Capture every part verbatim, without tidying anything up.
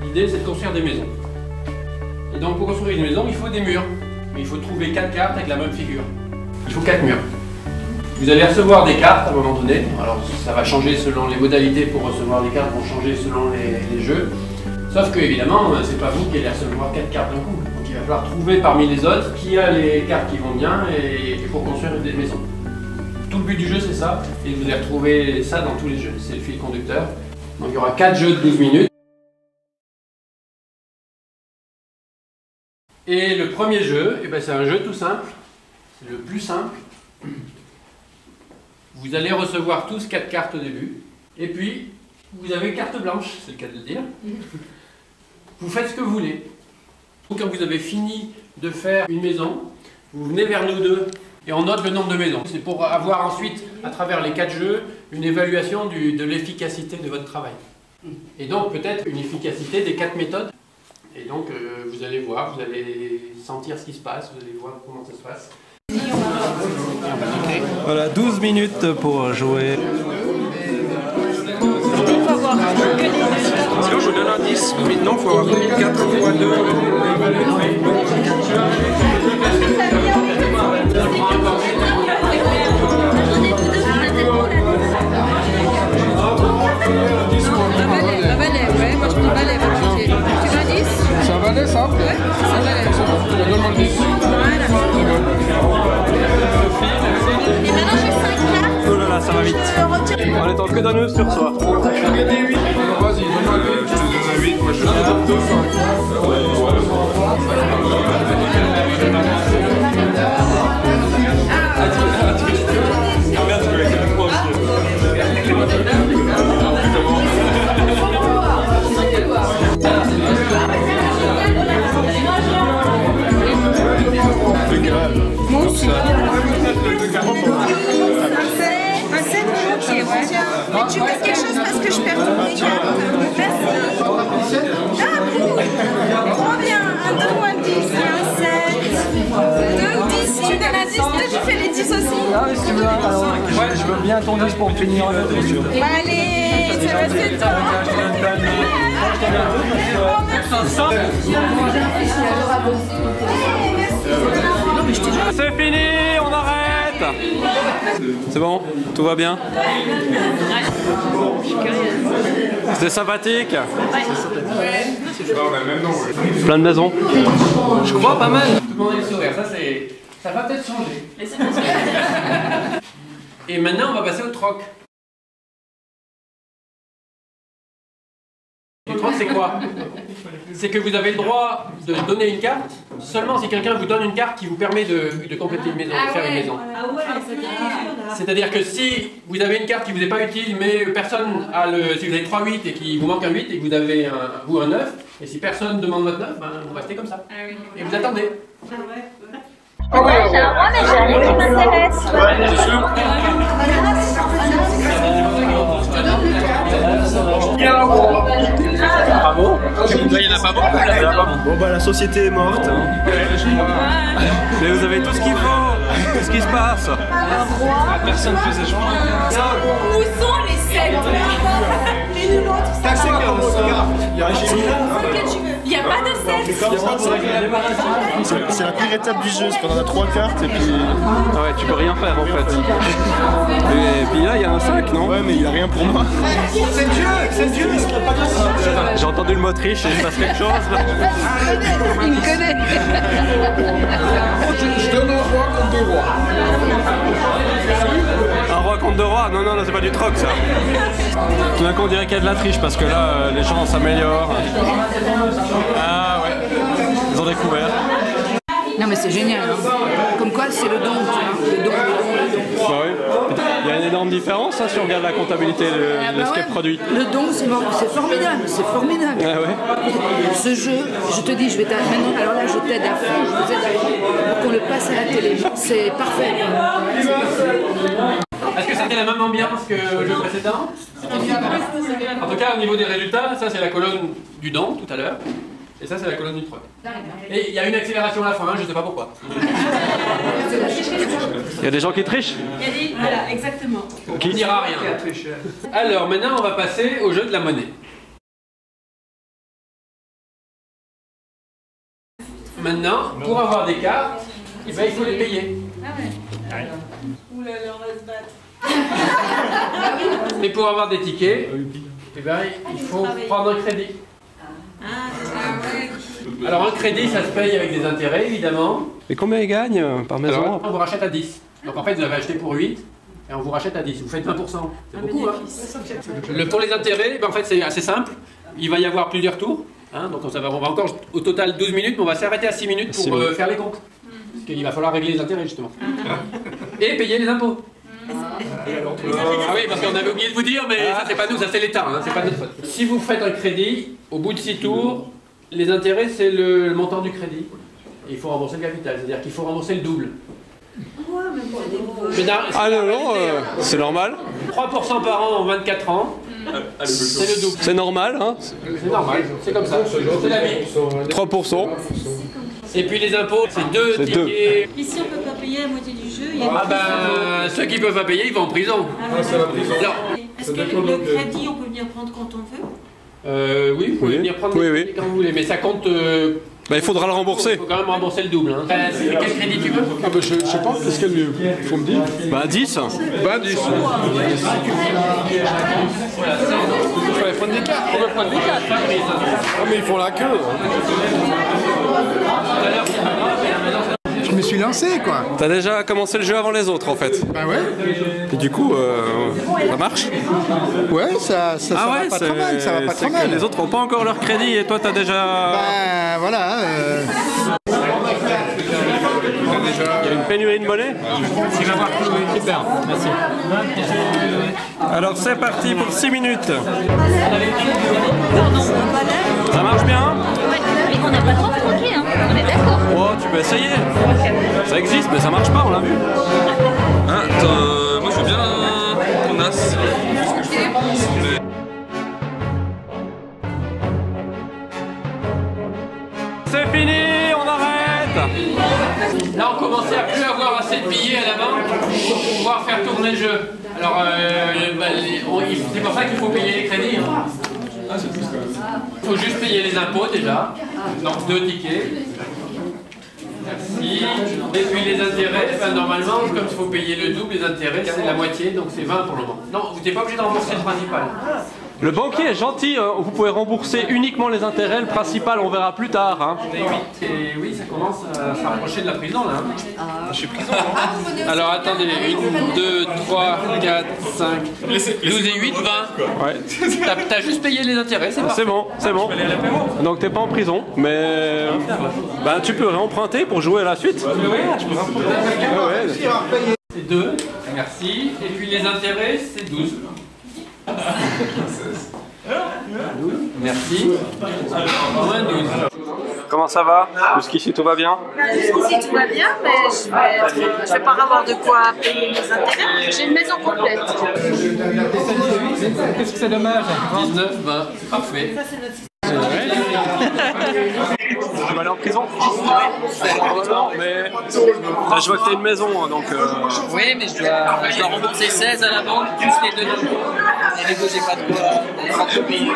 L'idée, c'est de construire des maisons. Et donc, pour construire une maison, il faut des murs. Mais il faut trouver quatre cartes avec la même figure. Il faut quatre murs. Vous allez recevoir des cartes à un moment donné. Alors, ça va changer selon les modalités pour recevoir les cartes, vont changer selon les, les jeux. Sauf que, évidemment, c'est pas vous qui allez recevoir quatre cartes d'un coup. Donc, il va falloir trouver parmi les autres qui a les cartes qui vont bien et, et pour construire des maisons. Tout le but du jeu, c'est ça. Et vous allez retrouver ça dans tous les jeux. C'est le fil conducteur. Donc, il y aura quatre jeux de douze minutes. Et le premier jeu, eh ben c'est un jeu tout simple, c'est le plus simple. Vous allez recevoir tous quatre cartes au début, et puis vous avez carte blanche, c'est le cas de le dire. Vous faites ce que vous voulez. Quand vous avez fini de faire une maison, vous venez vers nous deux, et on note le nombre de maisons. C'est pour avoir ensuite, à travers les quatre jeux, une évaluation du, de l'efficacité de votre travail. Et donc peut-être une efficacité des quatre méthodes. Et donc, euh, vous allez voir, vous allez sentir ce qui se passe, vous allez voir comment ça se passe. Voilà, douze minutes pour jouer. Sinon, je vous donne un dix. Maintenant, il faut avoir quatre fois deux. La valet, ouais, moi je prends valet, volontiers. Tu veux un dix? C'est un valet, ça? Ouais, c'est un valet. Donne-moi le dix. Voilà. Et maintenant j'ai cinq cartes. Oh là là, ça va vite. On est en que d'un nœud sur soi. Vas-y, donne-moi le huit. Je te donne un huit. Moi, je te donne deux cinq. Moi aussi. Un sept volontiers, ouais. Mais tu veux quelque chose parce que je perds toutes mes cartes. Merci. Ah, cool. Trop bien. Un deux ou un dix. Un sept. deux ou dix. Tu me donnes un dix. Toi, tu fais les dix aussi. Ah oui, si tu veux. Alors, ouais, je veux bien ton dix pour finir le jeu. Bah, allez, ça va c'est toi. C'est fini, on arrête. C'est bon? Tout va bien? C'était sympathique? Plein de maisons? Je crois pas mal. Tout le monde a le sourire, ça c'est... ça va peut-être changer. Et maintenant on va passer au troc. Le troc c'est quoi? C'est que vous avez le droit de donner une carte seulement si quelqu'un vous donne une carte qui vous permet de, de compléter une maison, de faire une maison. C'est-à-dire que si vous avez une carte qui vous est pas utile, mais personne a le... si vous avez trois huit et qu'il vous manque un huit et que vous avez un, vous un neuf, et si personne demande votre neuf, ben, vous restez comme ça. Et vous attendez. Ah ouais, j'ai un roi, mais j'ai rien qui m'intéresse. C'est sûr. Bravo. Il y en a pas beaucoup. Bon bah la société est morte. Hein. Mais vous avez tout ce qu'il faut. Qu'est-ce qui se passe? Personne ne faisait jouer. Où sont les sept? Les nuls autres. Il n'y a pas de sept. C'est la pire étape du jeu, parce qu'on en a trois cartes et puis... Ah ouais, tu peux rien faire en fait. Et puis là, il y a un cinq, non? Ouais, mais il a rien pour moi. C'est Dieu, c'est Dieu. J'ai entendu le mot triche et il se passe quelque chose là. Il me connaît. Je donne un roi contre deux rois. Un roi contre deux rois? Non, non, non, c'est pas du troc ça. Tout d'un coup, on dirait qu'il y a de la triche parce que là, euh, les gens s'améliorent. Ah ouais, ils ont découvert. Non mais c'est génial, hein. Comme quoi c'est le don, tu vois, le don, le don, le don. Bah oui. Il y a une énorme différence hein, si on regarde la comptabilité de, Ah de bah ce qui ouais. est produit. Le don, c'est c'est formidable, c'est formidable. Ah ouais. Ce jeu, je te dis, je vais t'a- maintenant, alors là je t'aide à fond, je vous aide à fond pour qu'on le passe à la télé. C'est parfait. C'est parfait. Est-ce que c'était la même ambiance que le jeu précédent? En tout cas, au niveau des résultats, ça c'est la colonne du don tout à l'heure. Et ça, c'est la colonne du troc. Et il y a une accélération à la fin, je ne sais pas pourquoi. Il y a des gens qui trichent? Il y a des... Voilà, exactement. Qui dira rien. Alors maintenant, on va passer au jeu de la monnaie. Maintenant, pour avoir des cartes, eh ben, il faut les payer. Ouh là là, on va se battre. Et pour avoir des tickets, eh ben, il faut prendre un crédit. Ah, ouais. Alors un crédit, ça se paye avec des intérêts, évidemment. Et combien ils gagnent par maison? Alors, on vous rachète à dix. Donc en fait, vous avez acheté pour huit. Et on vous rachète à dix. Vous faites vingt pour cent. C'est beaucoup, hein. Le, pour les intérêts, ben, en fait, c'est assez simple. Il va y avoir plusieurs tours. Hein, donc on, ça va, on va encore au total douze minutes, mais on va s'arrêter à six minutes pour euh, faire les comptes. Parce qu'il va falloir régler les intérêts, justement. Et payer les impôts. Ah oui, parce qu'on avait oublié de vous dire, mais ça c'est pas nous, ça c'est l'État, hein, c'est pas notre faute. Si vous faites un crédit, au bout de six tours, les intérêts c'est le, le montant du crédit. Et il faut rembourser le capital, c'est-à-dire qu'il faut rembourser le double. Mais non, Ah non, non, euh, c'est normal. trois pour cent par an en vingt-quatre ans, c'est le double. C'est normal, hein. C'est normal, c'est comme ça, c'est la vie. trois pour cent. Et puis les impôts, c'est deux C'est tickets. deux. Ici, on peut pas payer la moitié du jeu. Il y a Ah ben, ceux qui peuvent pas payer, ils vont en prison. Alors, Est-ce que le crédit, on peut venir prendre quand on veut? euh, oui, vous pouvez Oui. venir prendre Oui, des oui. crédits quand vous voulez, mais ça compte... euh, Bah, il faudra le Il rembourser. faut quand même rembourser le double. Hein. Euh, quel crédit tu veux? Ah bah je, je sais pas, qu'est-ce qu'il y a de mieux? Faut me dire. Bah, dix. Bah dix. Il fallait prendre des cartes, on va prendre des cartes. Ah mais ils font la queue. Je me suis lancé quoi. T'as déjà commencé le jeu avant les autres en fait. Bah ouais. Et du coup, euh, ça marche? Ouais, ça, ça, ça Ah va ouais, pas trop mal, ça va pas c'est trop que mal. les autres n'ont pas encore leur crédit et toi t'as déjà... Bah voilà. euh, Il y a une pénurie de monnaie? Super, merci. Alors c'est parti pour six minutes. Ça marche bien? Ouais, mais on n'a pas trop croqué, hein. On est d'accord. Oh, tu peux essayer. Ça existe, mais ça marche pas, on l'a vu. Hein, euh, moi je veux bien ton as. C'est fini, on arrête. Là, on commençait à plus avoir assez de billets à la banque pour pouvoir faire tourner le jeu. Alors, euh, bah, les- on- il- c'est pour ça qu'il faut payer les crédits. Hein. Il faut juste payer les impôts déjà. Donc, deux tickets. Merci. Et puis les intérêts, ben, normalement, comme il faut payer le double, les intérêts, c'est la moitié, donc c'est vingt pour le moment. Non, vous n'êtes pas obligé de rembourser le principal. Le banquier est gentil, hein. Vous pouvez rembourser uniquement les intérêts, le principal on verra plus tard. Hein. Et oui, et oui, ça commence à se rapprocher de la prison là. hein. Je suis prison. Alors attendez, un, deux, trois, quatre, cinq, douze et huit, vingt. Ouais. T'as t'as juste payé les intérêts, c'est parfait. C'est bon, c'est bon. Donc t'es pas en prison, mais ben, tu peux réemprunter pour jouer à la suite. Ouais. C'est deux, merci. Et puis les intérêts, c'est douze. Merci. Moins douze. Comment ça va? Jusqu'ici tout va bien? Ici tout va bien, mais je vais, être, je vais pas avoir de quoi payer mes intérêts. J'ai une maison complète. Qu'est-ce que c'est dommage? dix-neuf, vingt, parfait. Tu vas aller en prison? Non, mais là, je vois que t'as une maison, hein, donc... Euh... Oui, mais je dois, je dois rembourser seize à la banque, plus les deux impôts. Et les deux, j'ai pas de quoi pas de payer.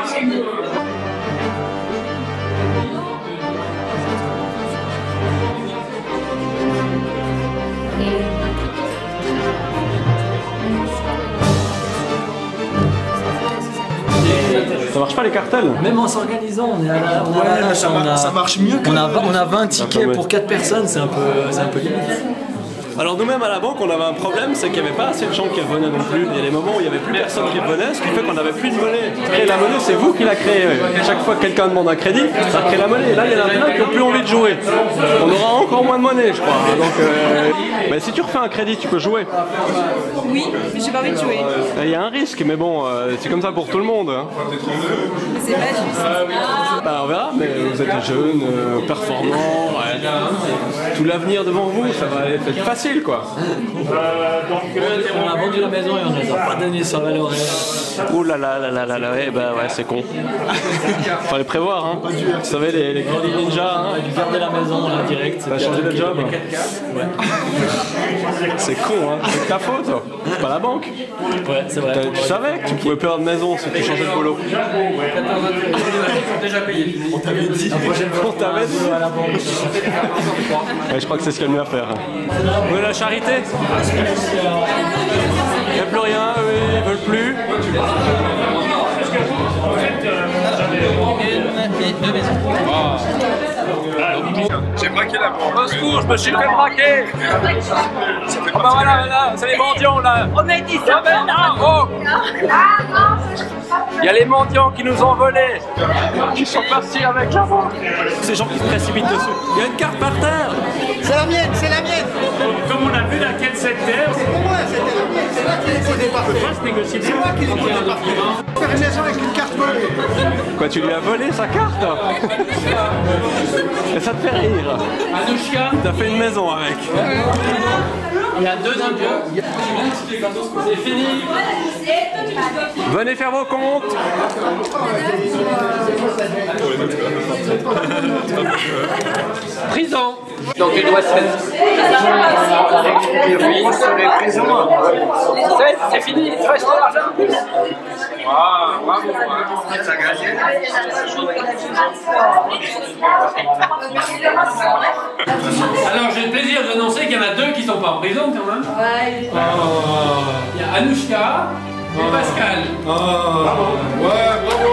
Ça marche pas les cartels? Même en s'organisant, on est à la, on a Ouais, la mais ça, on mar- a- ça marche mieux que. on a, on a vingt tickets ouais. pour quatre personnes, c'est un peu, c'est un peu limite. Alors nous-mêmes à la banque, on avait un problème, c'est qu'il n'y avait pas assez de gens qui revenaient non plus. Il y a des moments où il n'y avait plus personne qui revenait, ce qui fait qu'on n'avait plus de monnaie. Créer la monnaie, c'est vous qui la créez. Chaque fois que quelqu'un demande un crédit, ça crée la monnaie. Et là, il y en a plein qui n'ont plus envie de jouer. On aura encore moins de monnaie, je crois. Donc, euh... mais si tu refais un crédit, tu peux jouer. Oui, mais j'ai pas envie de jouer. Il y a un risque, mais bon, euh, c'est comme ça pour tout le monde. Hein. Mais c'est pas juste. Bah, on verra, mais vous êtes jeune, euh, performant, ouais. Tout l'avenir devant vous, ça va être facile, quoi. On a vendu la maison et on ne les a pas donnés sur Valorant. Ouh là là là là là là, ouais, bah ouais, c'est con. Fallait prévoir, hein. Vous savez, les, les crédits ninja, hein. On a dû garder la maison là direct. T'as changé de job? Ouais, C'est con, hein. C'est ta faute, c'est pas la banque. ouais c'est vrai. T'as- Tu savais que tu pouvais perdre de maison si tu changeais de boulot. Déjà payé. On t'avait dit. La prochaine fois, On t'avait dit. à la banque. Ouais, je crois que c'est ce qu'il y a de mieux à faire. Vous voulez la charité? Il n'y a plus rien, eux, ils veulent plus. J'ai braqué la banque. Au secours, je me suis fait braquer. Ah bah voilà, voilà, c'est les mendiants là. On a dit ça. Oh. Il y a les mendiants qui nous ont volés, qui sont partis avec la banque. Ces gens qui se précipitent dessus. Il y a une carte par terre. C'est la mienne, c'est la mienne. Comme on a vu laquelle c'était, C'est pour moi, c'était la mienne. C'est là qu'il faut départer. C'est moi qui l'ai fait départer. Faire une maison avec une carte volée. Quoi, tu lui as volé sa carte? Et ça te fait rire. Anouchka, T'as fait une maison avec. il y a deux impôts. C'est fini. Venez faire vos comptes. Prison. Donc il doit seize. seize, c'est fini, il te reste de l'argent. Ah, bravo. Alors j'ai le plaisir d'annoncer qu'il y en a deux qui sont pas en prison quand même. Ouais. Il y a Anouchka et Pascal. Ouais, bravo.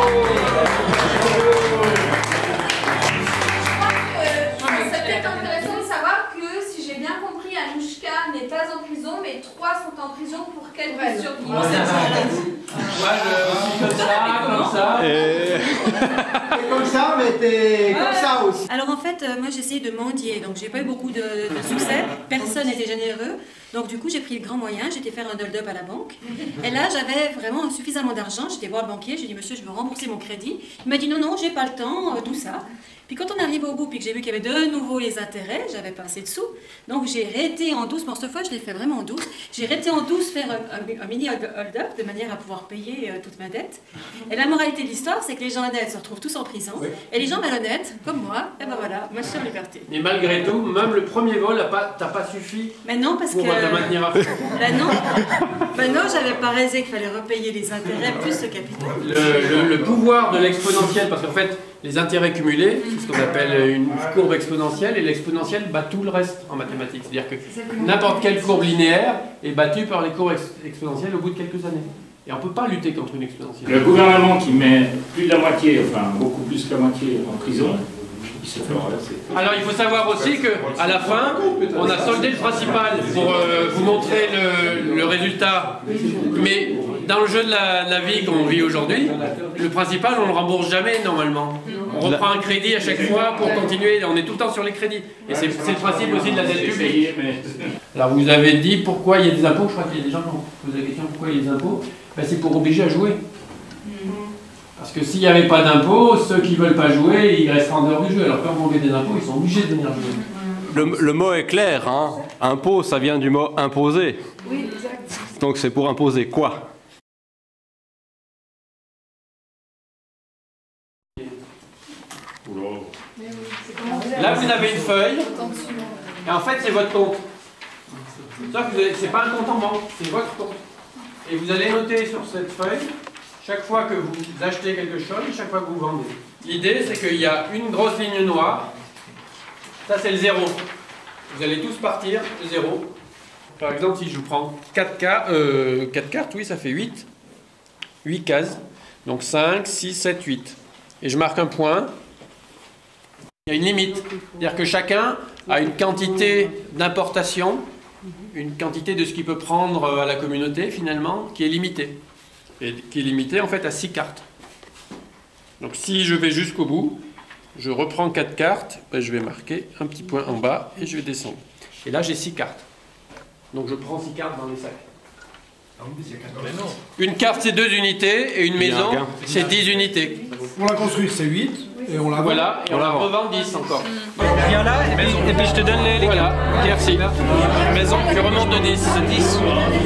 C'est peut-être intéressant de savoir que, si j'ai bien compris, Anouchka n'est pas en prison, mais trois sont en prison pour quelques survivants. Moi je suis comme ça, comme ça. T'es comme ça, mais t'es comme ça aussi. Alors en fait, euh, moi j'essayais de mendier, donc j'ai pas eu beaucoup de, de succès, personne n'était généreux, donc du coup j'ai pris le grand moyen, j'étais faire un hold-up à la banque, et là j'avais vraiment suffisamment d'argent, j'étais voir le banquier, j'ai dit monsieur je veux rembourser mon crédit, il m'a dit non non j'ai pas le temps, euh, tout ça. Puis quand on arrive au bout, puis que j'ai vu qu'il y avait de nouveau les intérêts, j'avais pas assez de sous, donc j'ai réété en douce, pour cette fois je l'ai fait vraiment en douce, j'ai réété en douce faire un, un, un mini hold-up de manière à pouvoir payer euh, toute ma dette. Et la moralité de l'histoire, c'est que les gens honnêtes se retrouvent tous en prison, et les gens malhonnêtes, comme moi, et ben voilà, moi je suis en liberté. Mais malgré tout, même le premier vol, t'as pas suffi Mais non, parce pour que... te maintenir à fond. Ben non, ben non, j'avais pas réalisé qu'il fallait repayer les intérêts plus le capital. Le, le, le pouvoir de l'exponentiel, parce qu'en fait, les intérêts cumulés, c'est ce qu'on appelle une courbe exponentielle, et l'exponentielle bat tout le reste en mathématiques. C'est-à-dire que n'importe quelle courbe linéaire est battue par les courbes ex exponentielles au bout de quelques années. Et on ne peut pas lutter contre une exponentielle. le gouvernement qui met plus de la moitié, enfin beaucoup plus que la moitié en prison, il se fait renverser. Alors il faut savoir aussi qu'à la fin, on a soldé le principal pour euh, vous montrer le, le résultat. Mais dans le jeu de la, la vie qu'on vit aujourd'hui, le principal on ne le rembourse jamais normalement. On reprend un crédit à chaque fois pour continuer, on est tout le temps sur les crédits. Et c'est le principe aussi de la dette publique. Alors vous avez dit pourquoi il y a des impôts, je crois qu'il y a des gens qui ont posé la question pourquoi il y a des impôts. Ben, c'est pour obliger à jouer. Parce que s'il n'y avait pas d'impôts, ceux qui ne veulent pas jouer, ils resteraient en dehors du jeu. Alors quand vous met des impôts, ils sont obligés de venir jouer. Le, le mot est clair, hein. Impôt, ça vient du mot imposer. Oui, exact. Donc c'est pour imposer quoi? Là, vous avez une feuille, et en fait, c'est votre compte. Sauf que c'est pas un compte en banque, c'est votre compte. Et vous allez noter sur cette feuille, chaque fois que vous achetez quelque chose, chaque fois que vous vendez. L'idée, c'est qu'il y a une grosse ligne noire, ça c'est le zéro. Vous allez tous partir de zéro. Par exemple, si je vous prends quatre, cartes, euh, quatre cartes, oui, ça fait huit. huit cases. Donc cinq, six, sept, huit. Et je marque un point. Il y a une limite. C'est-à-dire que chacun a une quantité d'importation, une quantité de ce qu'il peut prendre à la communauté, finalement, qui est limitée. Et qui est limitée, en fait, à six cartes. Donc si je vais jusqu'au bout, je reprends quatre cartes, ben, je vais marquer un petit point en bas et je vais descendre. Et là, j'ai six cartes. Donc je prends six cartes dans les sacs. Une carte, c'est deux unités, et une maison, c'est dix unités. On la construit, c'est huit, et on la vend. Voilà, et on la revend dix encore. Viens là, et puis, et puis je te donne les, les Voilà, merci. Maison, je remonte de dix. dix.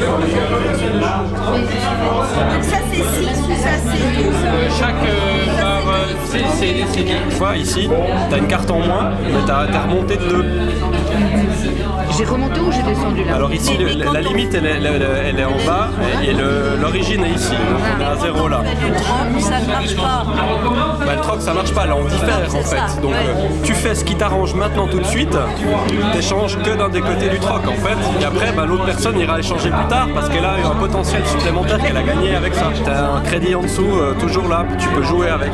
Donc ça c'est six ou ça c'est douze. Euh, chaque euh, par... Euh, c'est dix. Tu vois, ici, tu as une carte en moins, mais tu as remonté de deux. J'ai remonté ou j'ai descendu là? Alors ici, le- la, la limite, elle est, elle est- elle est en bas et le- l'origine est ici. Donc on est à zéro là. Ça ne marche pas. Bah, le troc, ça marche pas, là on diffère en fait. Donc euh, tu fais ce qui t'arrange maintenant tout de suite, t'échanges que d'un des côtés du troc en fait. Et après, bah, l'autre personne ira échanger plus tard parce qu'elle a eu un potentiel supplémentaire qu'elle a gagné avec ça. T'as un crédit en dessous, euh, toujours là, tu peux jouer avec.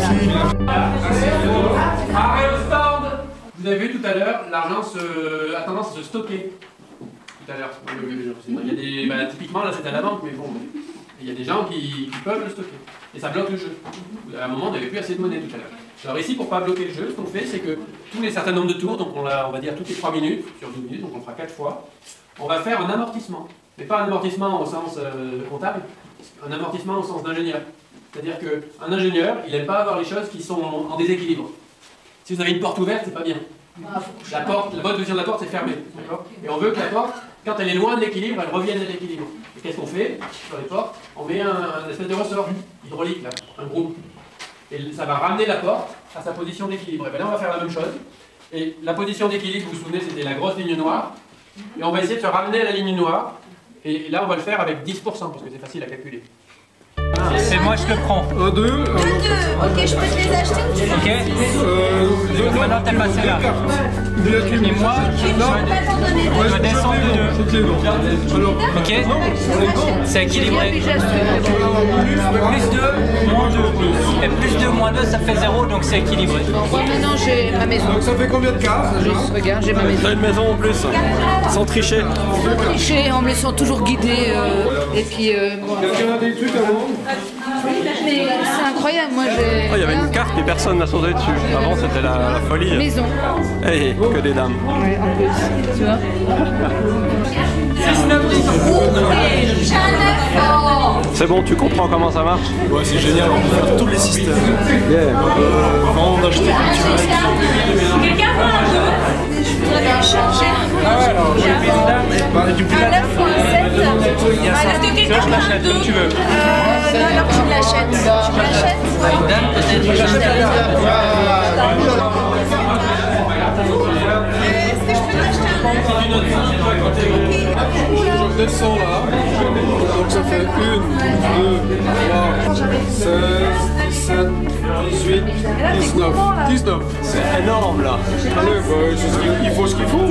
Arrêt au stand. Vous avez vu tout à l'heure, l'argent se... a tendance à se stocker. Tout à l'heure. Il y a des... bah, typiquement, là c'est à la banque, mais bon, il y a des gens qui... qui peuvent le stocker. Et ça bloque le jeu. À un moment, on n'avait plus assez de monnaie tout à l'heure. Alors ici, pour ne pas bloquer le jeu, ce qu'on fait, c'est que tous les certains nombres de tours, donc on, l'a, on va dire toutes les trois minutes, sur douze minutes, donc on le fera quatre fois, on va faire un amortissement. Mais pas un amortissement au sens euh, comptable, un amortissement au sens d'ingénieur. C'est-à-dire qu'un ingénieur, il n'aime pas avoir les choses qui sont en déséquilibre. Si vous avez une porte ouverte, c'est pas bien. La porte, la bonne position de la porte, c'est fermé. Et on veut que la porte, quand elle est loin de l'équilibre, elle revienne à l'équilibre. Et qu'est-ce qu'on fait sur les portes? On met un, un espèce de ressort hydraulique, là, un groupe. Et ça va ramener la porte à sa position d'équilibre. Et bien là, on va faire la même chose. Et la position d'équilibre, vous vous souvenez, c'était la grosse ligne noire. Et on va essayer de se ramener à la ligne noire. Et là, on va le faire avec dix pour cent, parce que c'est facile à calculer. Et moi je le prends. Un, deux. deux, deux. Ok, je peux te les acheter ou tu veux? Ok. Euh, Maintenant t'es passé là. Il y a qu'une. Et moi, Je peux pas t'en donner deux. je descends de deux. C'est les dents. Alors, Ok. C'est équilibré. Plus deux, moins deux. Et plus deux, moins deux, ça fait zéro, donc c'est équilibré. Moi maintenant j'ai ma maison. donc ça fait combien de cases déjà? Juste, regarde, j'ai ma maison. T'as une maison en plus, sans tricher. Tricher en me laissant toujours guider. euh, et puis. euh, bon. Quelqu'un a des trucs à vendre? Mais c'est incroyable, moi j'ai. Oh, il y avait une carte et personne n'a sauté dessus. Avant c'était la, la folie. Maison. Hey, que des dames. Ouais, en plus. Tu vois. C'est bon, tu comprends comment ça marche? Ouais, c'est génial, on peut faire tous les systèmes. Yeah. Euh, vraiment d'acheter comme tu veux. Quelqu'un veut un deux? Je voudrais changer. Ah ouais, alors j'ai pris une dame. Un neuf ou un sept? Est-ce que quelqu'un veut un deux? Comme tu veux. Euh, non, alors tu me l'achètes. Tu me l'achètes? Une dame, peut-être. Est-ce que je peux t'acheter un Je descends là. Donc ça fait un, deux, trois, seize, dix-sept, dix-huit, dix-neuf. dix-neuf. C'est énorme là. Allez, bah, c'est ce qu'il- il faut ce qu'il faut.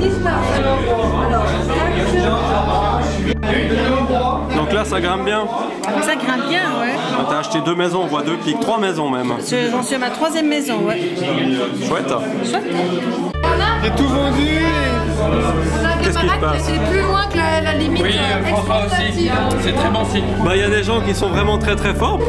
Donc là ça grimpe bien. Ça grimpe bien, ouais. T'as acheté deux maisons, on voit deux pics, trois maisons même. Je- J'en suis à ma troisième maison, ouais. Chouette. J'ai tout vendu. Qu'est-ce qui se passe? C'est plus loin que la, la limite. Oui, euh, François aussi. exportative. C'est très bon signe. Bah il y a des gens qui sont vraiment très très forts.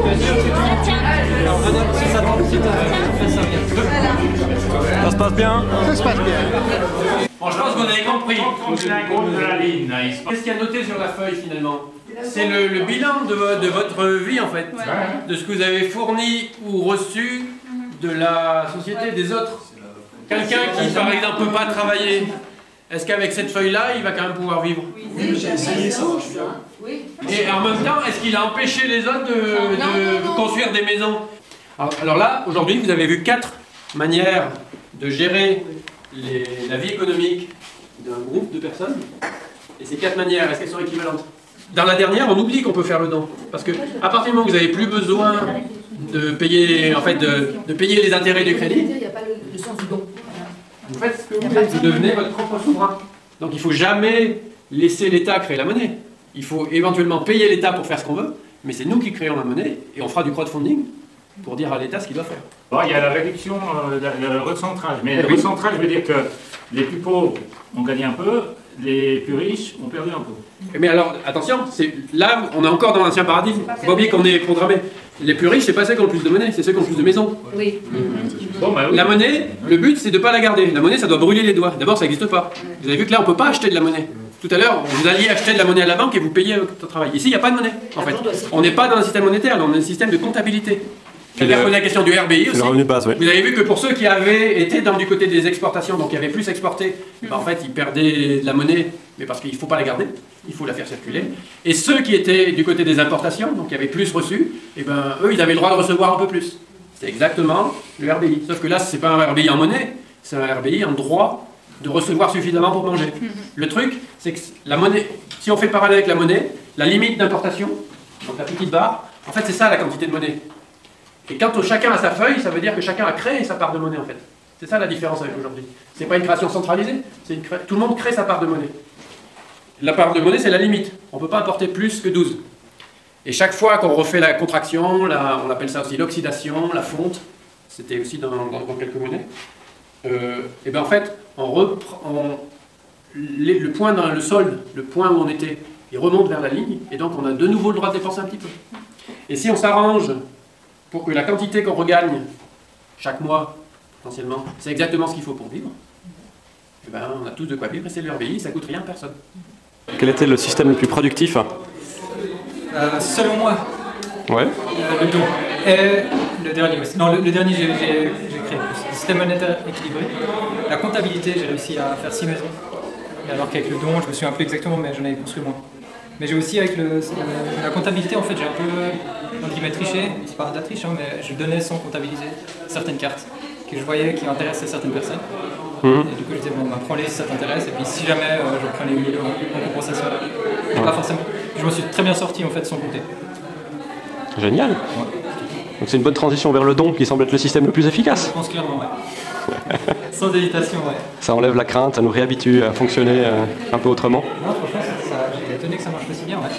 Ça se passe bien? Ça se passe bien. Bon, je pense que vous avez compris. C'est un gros de la ligne, là. il se passe- Qu'est-ce qu'il y a noté sur la feuille finalement? C'est le, le bilan de, vo- de votre vie en fait, de ce que vous avez fourni ou reçu de la société des autres. Quelqu'un qui par exemple peut pas travailler, est-ce qu'avec cette feuille-là, il va quand même pouvoir vivre? Oui, j'ai essayé ça, je suis bien. Et en même temps, est-ce qu'il a empêché les autres de, de construire des maisons? alors, alors là, aujourd'hui, vous avez vu quatre manières de gérer les- la vie économique d'un groupe de personnes. Et ces quatre manières, est-ce qu'elles sont équivalentes? Dans la dernière, on oublie qu'on peut faire le don. Parce que à partir du moment où vous n'avez plus besoin de payer, en fait, de, de payer les intérêts du crédit, Il n'y a pas le, le sens du don. vous faites ce que vous voulez, vous devenez votre propre souverain. Donc il ne faut jamais laisser l'État créer la monnaie. Il faut éventuellement payer l'État pour faire ce qu'on veut, mais c'est nous qui créons la monnaie et on fera du crowdfunding pour dire à l'État ce qu'il doit faire. Bon, il y a la réduction, euh, le le recentrage. Mais Eh le oui. recentrage veut dire que les plus pauvres ont gagné un peu, les plus riches ont perdu un peu. Mais alors, attention, c'est là, on est encore dans l'ancien paradigme. Il faut pas oublier qu'on est programmé. Les plus riches, c'est pas ceux qui ont le plus de monnaie, c'est ceux qui ont le plus de maisons. Oui. Bon, bah oui. La monnaie, le but, c'est de ne pas la garder. La monnaie, ça doit brûler les doigts. D'abord, ça n'existe pas. Vous avez vu que là, on ne peut pas acheter de la monnaie. Tout à l'heure, vous alliez acheter de la monnaie à la banque et vous payez votre travail. Ici, il n'y a pas de monnaie, en fait. On n'est pas dans un système monétaire, là, on est dans un système de comptabilité. Quelqu'un le- posait la question du R B I aussi. Le revenu de base, oui. Vous avez vu que pour ceux qui avaient été dans du côté des exportations, donc qui avaient plus exporté, ben en fait ils perdaient de la monnaie, mais parce qu'il ne faut pas la garder, il faut la faire circuler. Et ceux qui étaient du côté des importations, donc qui avaient plus reçu, et ben eux ils avaient le droit de recevoir un peu plus. C'est exactement le R B I. Sauf que là c'est pas un R B I en monnaie, c'est un R B I en droit de recevoir suffisamment pour manger. Le truc, c'est que la monnaie, si on fait le parallèle avec la monnaie, la limite d'importation, donc la petite barre, en fait c'est ça la quantité de monnaie. Et quand chacun a sa feuille, ça veut dire que chacun a créé sa part de monnaie en fait. C'est ça la différence avec aujourd'hui. C'est pas une création centralisée, c'est une cré... tout le monde crée sa part de monnaie. La part de monnaie c'est la limite, on ne peut pas apporter plus que douze. Et chaque fois qu'on refait la contraction, la, on appelle ça aussi l'oxydation, la fonte, c'était aussi dans, dans, dans quelques monnaies, euh, et bien en fait, on reprend, on, les, le point dans le solde, le point où on était, il remonte vers la ligne, et donc on a de nouveau le droit de dépenser un petit peu. Et si on s'arrange pour que la quantité qu'on regagne chaque mois, potentiellement, c'est exactement ce qu'il faut pour vivre, et ben on a tous de quoi vivre et c'est le R B I, ça coûte rien à personne. Quel était le système le plus productif? Euh, selon moi, ouais. euh, le don. Et le dernier aussi. Non, le, le dernier, j'ai créé le système monétaire équilibré. La comptabilité, j'ai réussi à faire six maisons. Et alors qu'avec le don, je me souviens un peu exactement, mais j'en avais construit moins. Mais j'ai aussi, avec le, la comptabilité, en fait, j'ai un peu, entre guillemets, triché. C'est pas de la triche, hein, mais je donnais sans comptabiliser certaines cartes que je voyais qui intéressaient certaines personnes. Mmh. Et du coup, je disais, bon, bah, prends-les si ça t'intéresse, et puis si jamais euh, je prenais mille euros en compensation. Ouais. Pas forcément. Je me suis très bien sorti, en fait, sans compter. Génial. Ouais. Donc c'est une bonne transition vers le don qui semble être le système le plus efficace. Je pense clairement, ouais. Sans hésitation, ouais. Ça enlève la crainte, ça nous réhabitue à fonctionner euh, un peu autrement. Non, franchement, j'étais étonné que ça marche aussi bien, ouais.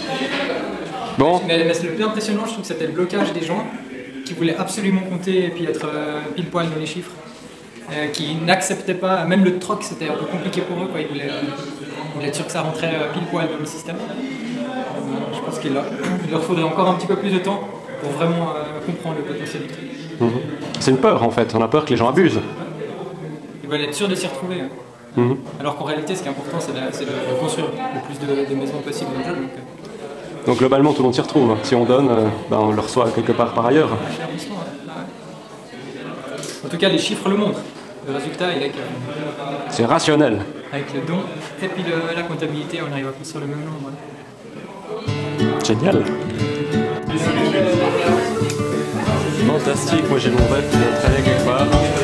Bon. Mais, mais le plus impressionnant, je trouve que c'était le blocage des gens qui voulaient absolument compter et puis être euh, pile poil dans les chiffres. Euh, qui n'acceptaient pas, même le troc c'était un peu compliqué pour eux, quoi. Ils, voulaient, euh, ils voulaient être sûrs que ça rentrait euh, pile poil dans le système. Euh, je pense qu'il leur, il leur faudrait encore un petit peu plus de temps pour vraiment euh, comprendre le potentiel du truc. Mmh. C'est une peur en fait, on a peur que les gens abusent. Ils veulent être sûrs de s'y retrouver. Hein. Mmh. Alors qu'en réalité ce qui est important c'est de, de, de construire le plus de, de maisons possible dans le jeu. Donc, euh... donc globalement tout le monde s'y retrouve, si on donne, euh, ben, on le reçoit quelque part par ailleurs. En tout cas les chiffres le montrent. Le résultat, il est que... C'est rationnel. Avec le don et puis le, la comptabilité, on arrive à construire le même nombre. Ouais. Génial. Fantastique, moi j'ai mon rêve qui est très quelque part.